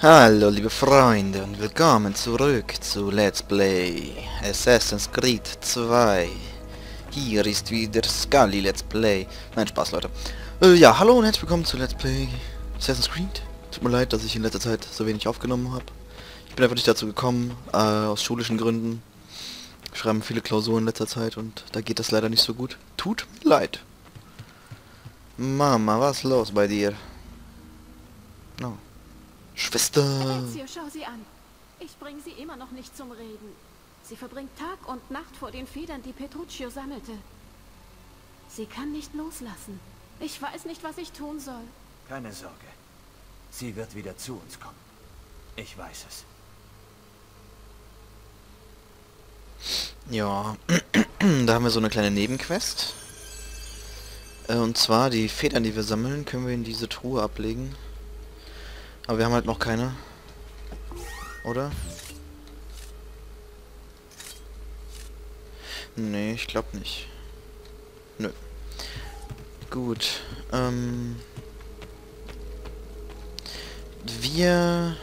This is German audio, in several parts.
Hallo liebe Freunde und willkommen zurück zu Let's Play Assassin's Creed 2. Hier ist wieder Scully Let's Play. Nein, Spaß Leute. Ja, hallo und herzlich willkommen zu Let's Play Assassin's Creed. Tut mir leid, dass ich in letzter Zeit so wenig aufgenommen habe. Ich bin einfach nicht dazu gekommen, aus schulischen Gründen. Wir schreiben viele Klausuren in letzter Zeit und da geht das leider nicht so gut. Tut mir leid. Mama, was ist los bei dir? No. Schwester. Ezio, schau sie an. Ich bringe sie immer noch nicht zum Reden. Sie verbringt Tag und Nacht vor den Federn, die Petruccio sammelte. Sie kann nicht loslassen. Ich weiß nicht, was ich tun soll. Keine Sorge. Sie wird wieder zu uns kommen. Ich weiß es. Ja, da haben wir so eine kleine Nebenquest. Und zwar die Federn, die wir sammeln, können wir in diese Truhe ablegen. Aber wir haben halt noch keine. Oder? Nee, ich glaube nicht. Nö. Gut. Wir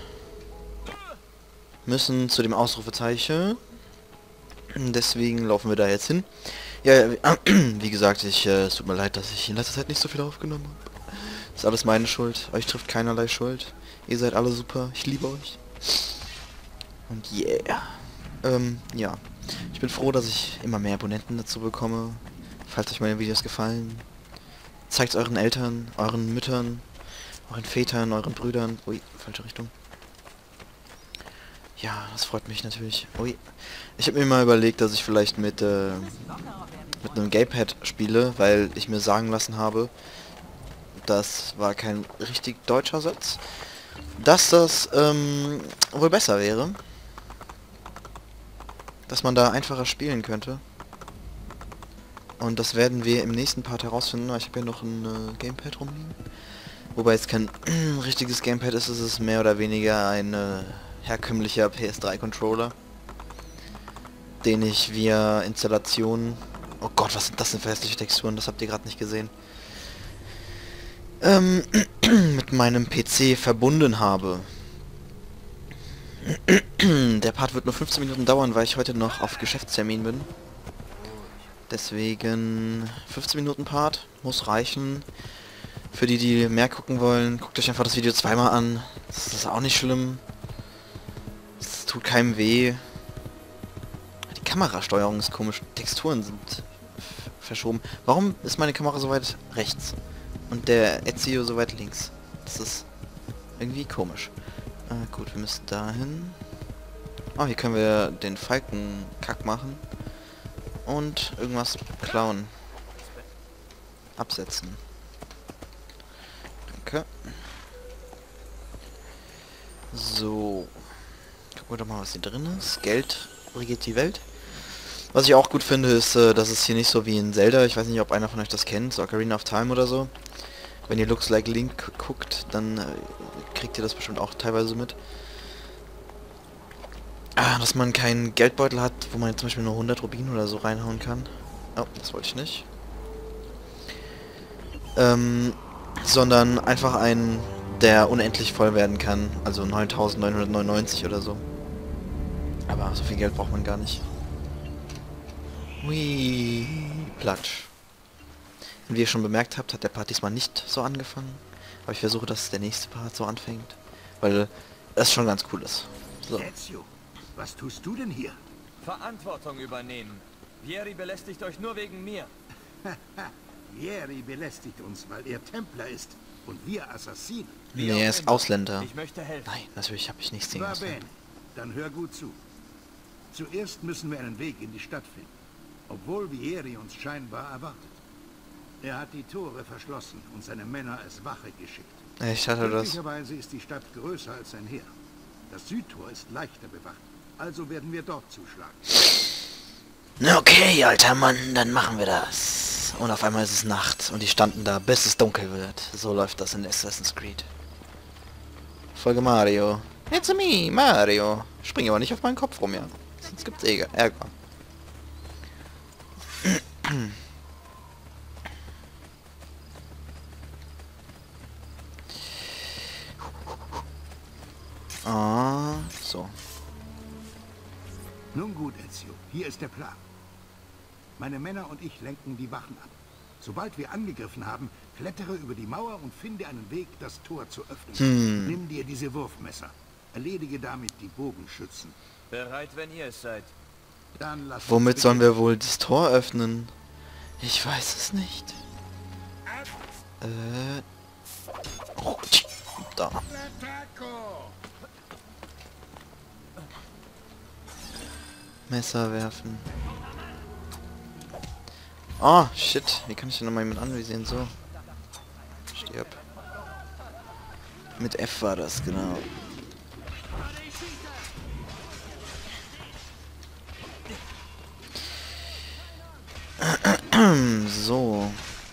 müssen zu dem Ausrufezeichen. Deswegen laufen wir da jetzt hin. Ja, wie gesagt, es tut mir leid, dass ich in letzter Zeit nicht so viel aufgenommen habe. Ist alles meine Schuld. Euch trifft keinerlei Schuld. Ihr seid alle super. Ich liebe euch. Und yeah. Ja. Ich bin froh, dass ich immer mehr Abonnenten dazu bekomme. Falls euch meine Videos gefallen, zeigt euren Eltern, euren Müttern, euren Vätern, euren Brüdern. Ui, falsche Richtung. Ja, das freut mich natürlich. Ui. Ich habe mir mal überlegt, dass ich vielleicht mit einem Gamepad spiele, weil ich mir sagen lassen habe, das war kein richtig deutscher Satz, dass das wohl besser wäre. Dass man da einfacher spielen könnte. Und das werden wir im nächsten Part herausfinden, weil ich habe ja noch ein Gamepad rumliegen. Wobei es kein richtiges Gamepad ist, es ist mehr oder weniger ein herkömmlicher PS3-Controller, den ich via Installation... Oh Gott, was sind das denn für hässliche Texturen? Das habt ihr gerade nicht gesehen. Mit meinem PC verbunden habe. Der Part wird nur 15 Minuten dauern, weil ich heute noch auf Geschäftstermin bin. Deswegen 15 Minuten Part muss reichen. Für die, die mehr gucken wollen, guckt euch einfach das Video zweimal an. Das ist auch nicht schlimm. Es tut keinem weh. Die Kamerasteuerung ist komisch. Texturen sind verschoben. Warum ist meine Kamera so weit rechts? Und der Ezio so weit links? Das ist irgendwie komisch. Gut, wir müssen dahin. Oh, hier können wir den Falkenkack machen. Und irgendwas klauen. Absetzen. Danke. So. Gucken wir doch mal, was hier drin ist. Geld regiert die Welt. Was ich auch gut finde, ist, dass es hier nicht so wie in Zelda, ich weiß nicht, ob einer von euch das kennt, so Ocarina of Time oder so. Wenn ihr Looks Like Link guckt, dann kriegt ihr das bestimmt auch teilweise mit. Dass man keinen Geldbeutel hat, wo man zum Beispiel nur 100 Rubine oder so reinhauen kann. Oh, das wollte ich nicht. Sondern einfach einen, der unendlich voll werden kann. Also 9.999 oder so. Aber so viel Geld braucht man gar nicht. Hui, Platsch. Und wie ihr schon bemerkt habt, hat der Part diesmal nicht so angefangen. Aber ich versuche, dass der nächste Part so anfängt. Weil das schon ganz cool ist. So. Ezio, was tust du denn hier? Verantwortung übernehmen. Vieri belästigt euch nur wegen mir. Vieri belästigt uns, weil er Templer ist und wir Assassinen. Nee, er ist Ausländer. Ich möchte helfen. Nein, natürlich habe ich nichts gegen Va Ausländer. bene, dann hör gut zu. Zuerst müssen wir einen Weg in die Stadt finden, obwohl Vieri uns scheinbar erwartet. Er hat die Tore verschlossen und seine Männer als Wache geschickt. Ich hatte das. Möglicherweise ist die Stadt größer als sein Heer. Das Südtor ist leichter bewacht, also werden wir dort zuschlagen. Okay, alter Mann, dann machen wir das. Und auf einmal ist es Nacht und die standen da, bis es dunkel wird. So läuft das in Assassin's Creed. Folge Mario. It's me, Mario. Spring aber nicht auf meinen Kopf rum, ja. Sonst gibt's Ärger. Ah, so. Nun gut, Ezio, hier ist der Plan. Meine Männer und ich lenken die Wachen ab. Sobald wir angegriffen haben, klettere über die Mauer und finde einen Weg, das Tor zu öffnen. Nimm dir diese Wurfmesser. Erledige damit die Bogenschützen. Bereit, wenn ihr es seid. Dann lass uns Womit sollen beginnen. wir wohl das Tor öffnen? Ich weiß es nicht. Da. Messer werfen. Oh, shit. Wie kann ich denn nochmal jemand anvisieren? So. Stirb. Mit F war das, genau. So.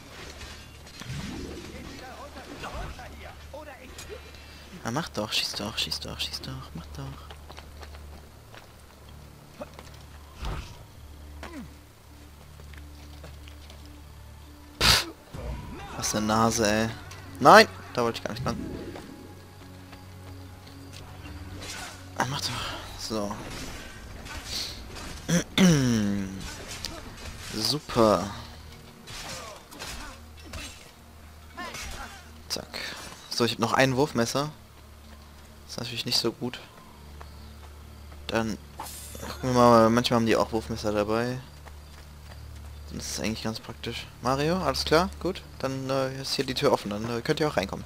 Ah, mach doch, schieß doch, schieß doch, schieß doch, mach doch. Pff, was eine Nase, ey. Nein, da wollte ich gar nicht lang. Ah, mach doch. So. Super. Zack. So, ich habe noch ein Wurfmesser. Das ist natürlich nicht so gut. Dann gucken wir mal, manchmal haben die auch Wurfmesser dabei. Das ist eigentlich ganz praktisch. Mario, alles klar? Gut. Dann ist hier die Tür offen, dann könnt ihr auch reinkommen.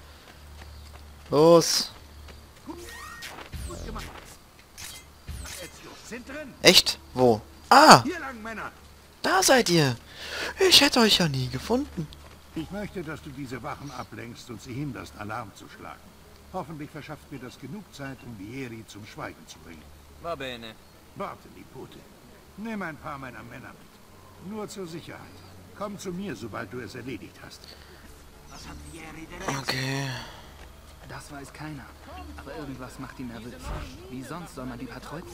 Los! Gut gemacht. Ezio, sind drin. Echt? Wo? Ah! Hier lang, Männer. Da seid ihr! Ich hätte euch ja nie gefunden. Ich möchte, dass du diese Wachen ablenkst und sie hinderst, Alarm zu schlagen. Hoffentlich verschafft mir das genug Zeit, um Vieri zum Schweigen zu bringen. Va bene. Warte, Nipote. Nimm ein paar meiner Männer mit. Nur zur Sicherheit. Komm zu mir, sobald du es erledigt hast. Was hat Vieri denn? Okay. Das weiß keiner. Aber irgendwas macht ihn nervös. Wie sonst soll man die Patrouille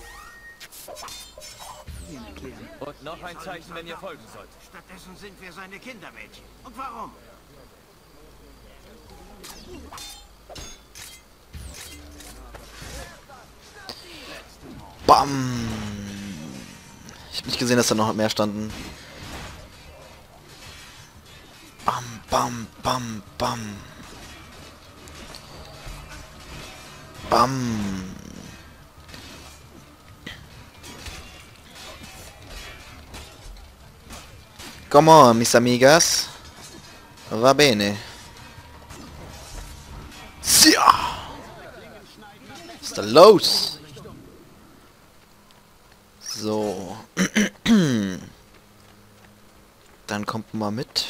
erklären? Und noch ein Zeichen, wenn ihr folgen sollt. Stattdessen sind wir seine Kindermädchen. Und warum? Bam! Ich habe nicht gesehen, dass da noch mehr standen. Bam, bam, bam, bam. Bam. Come on, mis amigas. Va bene. Sia! Was ist da los? So. Dann kommt mal mit.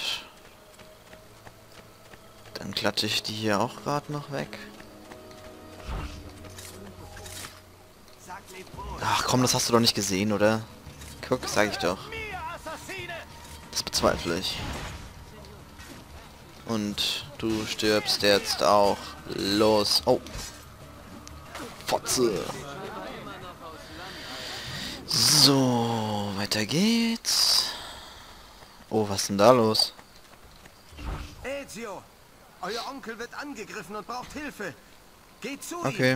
Dann klatsche ich die hier auch gerade noch weg. Ach komm, das hast du doch nicht gesehen, oder? Guck, sag ich doch. Das bezweifle ich. Und du stirbst jetzt auch. Los. Oh. Fotze. So, weiter geht's. Oh, was ist denn da los? Ezio, euer Onkel wird angegriffen und braucht Hilfe. Geht zu ihm. Okay.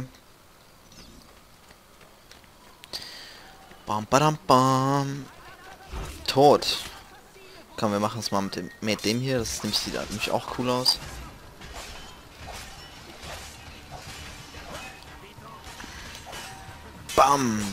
Bam, badam, bam. Tot. Komm, wir machen es mal mit dem hier. Das sieht nämlich auch cool aus. Bam.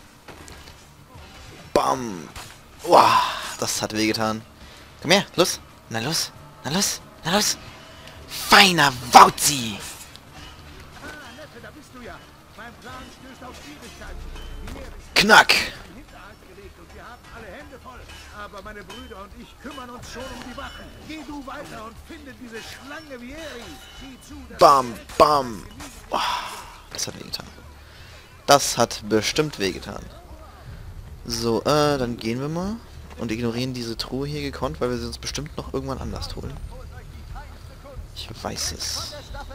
Bam. Uah, das hat wehgetan. Komm her, los. Na los. Na los. Na los. Feiner Wauzi. Neffe, da bist du ja. Mein Plan stößt auf Schwierigkeiten. Vieri ist Knack. in den Hinterhalt gelegt und wir haben alle Hände voll. Aber meine Brüder und ich kümmern uns schon um die Wachen. Geh du weiter und finde diese Schlange Vieri. Sieh zu, dass Bam, bam. Oh, das hat wehgetan. Das hat bestimmt wehgetan. So, dann gehen wir mal und ignorieren diese Truhe hier gekonnt, weil wir sie uns bestimmt noch irgendwann anders holen. Ich weiß es.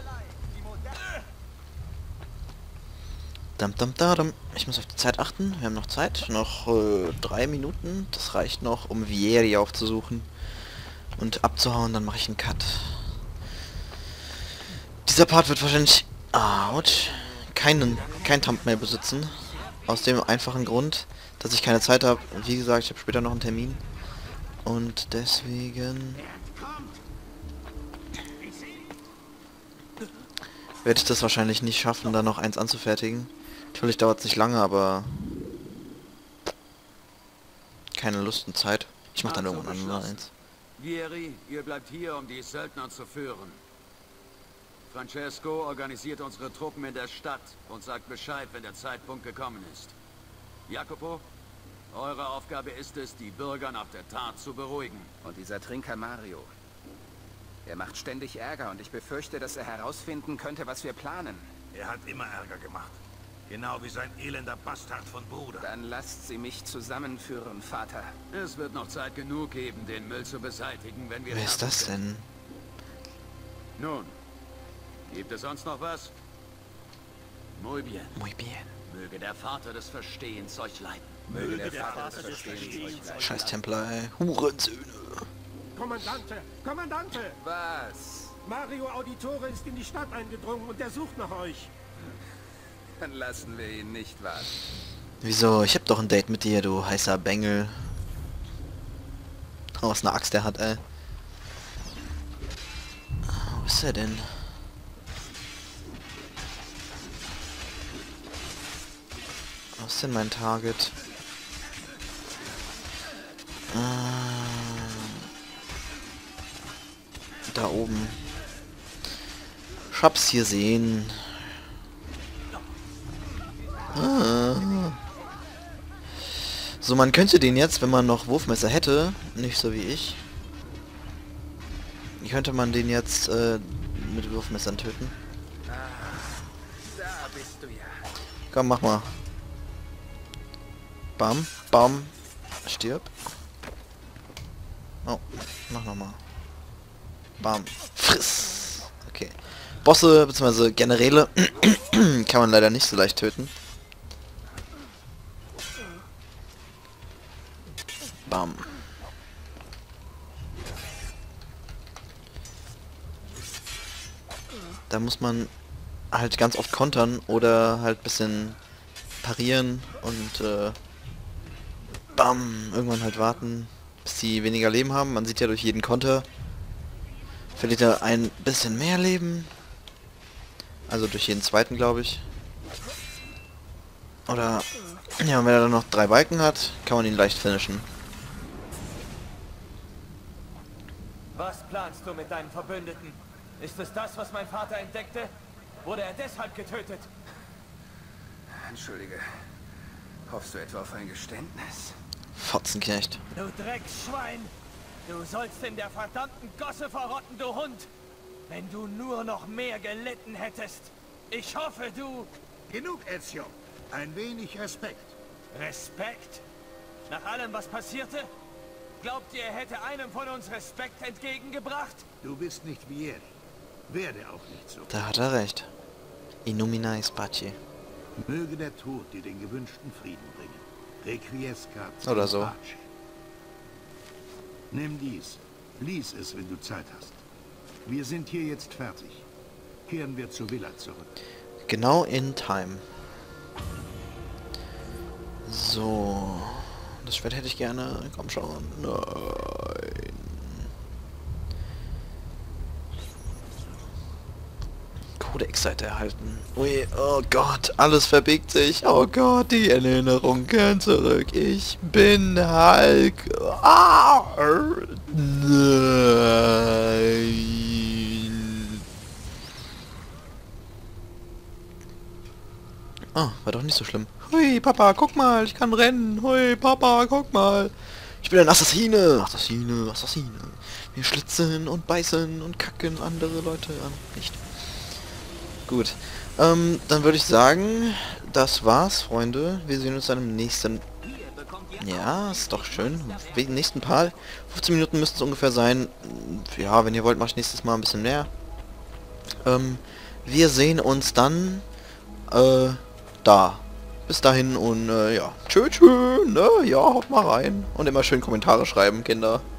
Dam, dam, da, dam. Ich muss auf die Zeit achten. Wir haben noch Zeit. Noch 3 Minuten. Das reicht noch, um Vieri aufzusuchen und abzuhauen. Dann mache ich einen Cut. Dieser Part wird wahrscheinlich... Autsch. kein Thumbnail besitzen. Aus dem einfachen Grund, dass ich keine Zeit habe. Wie gesagt, ich habe später noch einen Termin. Und deswegen werde ich das wahrscheinlich nicht schaffen, da noch eins anzufertigen. Natürlich dauert es nicht lange, aber keine Lust und Zeit. Ich mache dann irgendwann mal eins. Vieri, ihr bleibt hier, um die Söldner zu führen. Francesco organisiert unsere Truppen in der Stadt und sagt Bescheid, wenn der Zeitpunkt gekommen ist. Jacopo, eure Aufgabe ist es, die Bürger nach der Tat zu beruhigen. Und dieser Trinker Mario. Er macht ständig Ärger und ich befürchte, dass er herausfinden könnte, was wir planen. Er hat immer Ärger gemacht. Genau wie sein elender Bastard von Bruder. Dann lasst sie mich zusammenführen, Vater. Es wird noch Zeit genug geben, den Müll zu beseitigen, wenn wir... Wer ist das denn? Nun, gibt es sonst noch was? Muy bien. Muy bien. Möge der Vater des Verstehens euch leiten. Möge der Vater des Verstehens euch leiten. Scheiß Templer, ey. Hurensöhne. Kommandante! Kommandante! Was? Mario Auditore ist in die Stadt eingedrungen und er sucht nach euch. Dann lassen wir ihn nicht warten. Wieso? Ich hab doch ein Date mit dir, du heißer Bengel. Oh, was eine Axt der hat, ey. Wo ist er denn? Wo ist denn mein Target? Da oben. Ich hab's hier sehen. So, man könnte den jetzt, wenn man noch Wurfmesser hätte, nicht so wie ich, könnte man den jetzt mit Wurfmessern töten. Da bist du ja. Komm, mach mal. Bam, bam. Stirb. Oh, mach nochmal. Bam. Friss. Okay. Bosse bzw. Generäle kann man leider nicht so leicht töten. Bam. Da muss man halt ganz oft kontern oder halt bisschen parieren und bam, irgendwann halt warten, bis die weniger Leben haben. Man sieht ja durch jeden Konter verliert er ein bisschen mehr Leben. Also durch jeden zweiten, glaube ich. Oder ja, und wenn er dann noch 3 Balken hat, kann man ihn leicht finishen. Was planst du mit deinen Verbündeten? Ist es das, was mein Vater entdeckte? Wurde er deshalb getötet? Entschuldige. Hoffst du etwa auf ein Geständnis? Fotzenknecht. Du Drecksschwein! Du sollst in der verdammten Gosse verrotten, du Hund! Wenn du nur noch mehr gelitten hättest! Ich hoffe, du... Genug, Ezio. Ein wenig Respekt. Respekt? Nach allem, was passierte? Glaubt ihr, er hätte einem von uns Respekt entgegengebracht? Du bist nicht Vieri. Werde auch nicht so. Da hat er recht. Inumina Pace. Möge der Tod dir den gewünschten Frieden bringen. Requiescat oder so. Pace. Nimm dies. Lies es, wenn du Zeit hast. Wir sind hier jetzt fertig. Kehren wir zur Villa zurück. Genau in time. So. Das Schwert hätte ich gerne. Komm schon. Nein. Codex-Seite erhalten. Ui, oh Gott, alles verbiegt sich. Oh Gott, die Erinnerungen kehren zurück. Ich bin Hulk. Ah, nein. Ah, war doch nicht so schlimm. Hui, Papa, guck mal, ich kann rennen. Hui, Papa, guck mal. Ich bin ein Assassine. Assassine, Assassine. Wir schlitzen und beißen und kacken andere Leute an. Nicht. Gut. Dann würde ich sagen, das war's, Freunde. Wir sehen uns dann im nächsten... Ja, ist doch schön. Wegen nächsten Part. 15 Minuten müssten es ungefähr sein. Ja, wenn ihr wollt, mache ich nächstes Mal ein bisschen mehr. Wir sehen uns dann da. Bis dahin und ja. Tschö, tschö, ne? Ja, haut mal rein. Und immer schön Kommentare schreiben, Kinder.